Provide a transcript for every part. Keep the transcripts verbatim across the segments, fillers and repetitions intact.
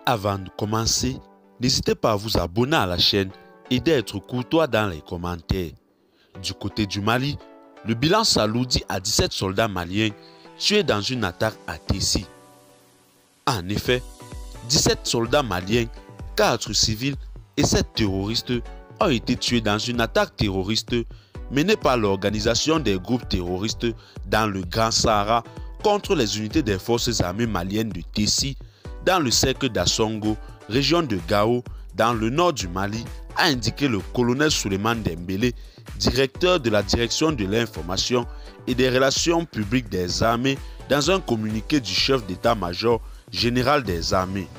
Avant de commencer, n'hésitez pas à vous abonner à la chaîne et d'être courtois dans les commentaires. Du côté du Mali, le bilan s'alourdit à dix-sept soldats maliens tués dans une attaque à Tessie. En effet, dix-sept soldats maliens, quatre civils et sept terroristes ont été tués dans une attaque terroriste menée par l'organisation des groupes terroristes dans le Grand Sahara contre les unités des forces armées maliennes de Tessie dans le cercle d'Assongo, région de Gao, dans le nord du Mali, a indiqué le colonel Souleymane Dembélé, directeur de la direction de l'information et des relations publiques des armées, dans un communiqué du chef d'état-major général des armées.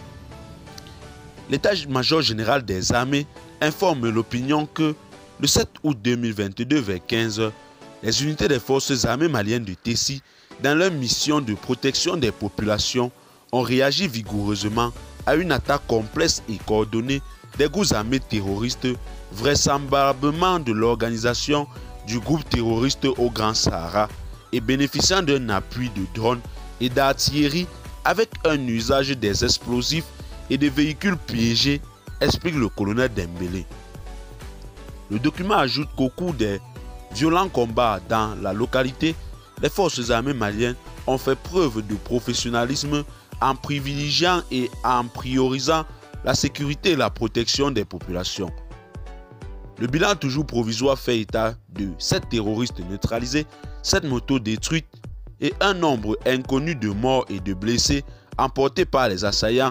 L'état-major général des armées informe l'opinion que le sept août deux mille vingt-deux vers quinze heures, les unités des forces armées maliennes de Tessie, dans leur mission de protection des populations, ont réagi vigoureusement à une attaque complexe et coordonnée des groupes armés terroristes, vraisemblablement de l'organisation du groupe terroriste au Grand Sahara et bénéficiant d'un appui de drones et d'artillerie avec un usage des explosifs et des véhicules piégés, explique le colonel Dembélé. Le document ajoute qu'au cours des violents combats dans la localité, les forces armées maliennes ont fait preuve de professionnalisme en privilégiant et en priorisant la sécurité et la protection des populations. Le bilan toujours provisoire fait état de sept terroristes neutralisés, sept motos détruites et un nombre inconnu de morts et de blessés emportés par les assaillants.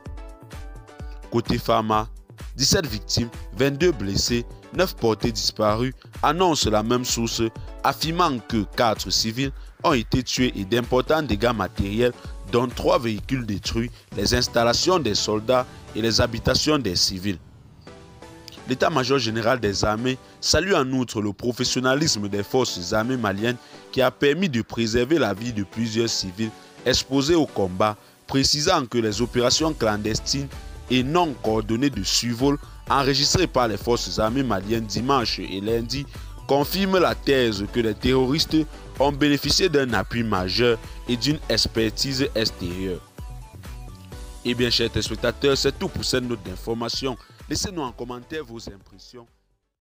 Côté Pharma, dix-sept victimes, vingt-deux blessés, neuf portés disparus, annonce la même source, affirmant que quatre civils ont été tués et d'importants dégâts matériels, dont trois véhicules détruits, les installations des soldats et les habitations des civils. L'état-major général des armées salue en outre le professionnalisme des forces armées maliennes qui a permis de préserver la vie de plusieurs civils exposés au combat, précisant que les opérations clandestines et non coordonnées de survol enregistrées par les forces armées maliennes dimanche et lundi confirment la thèse que les terroristes ont bénéficié d'un appui majeur et d'une expertise extérieure. Et bien, chers téléspectateurs, c'est tout pour cette note d'information. Laissez-nous en commentaire vos impressions.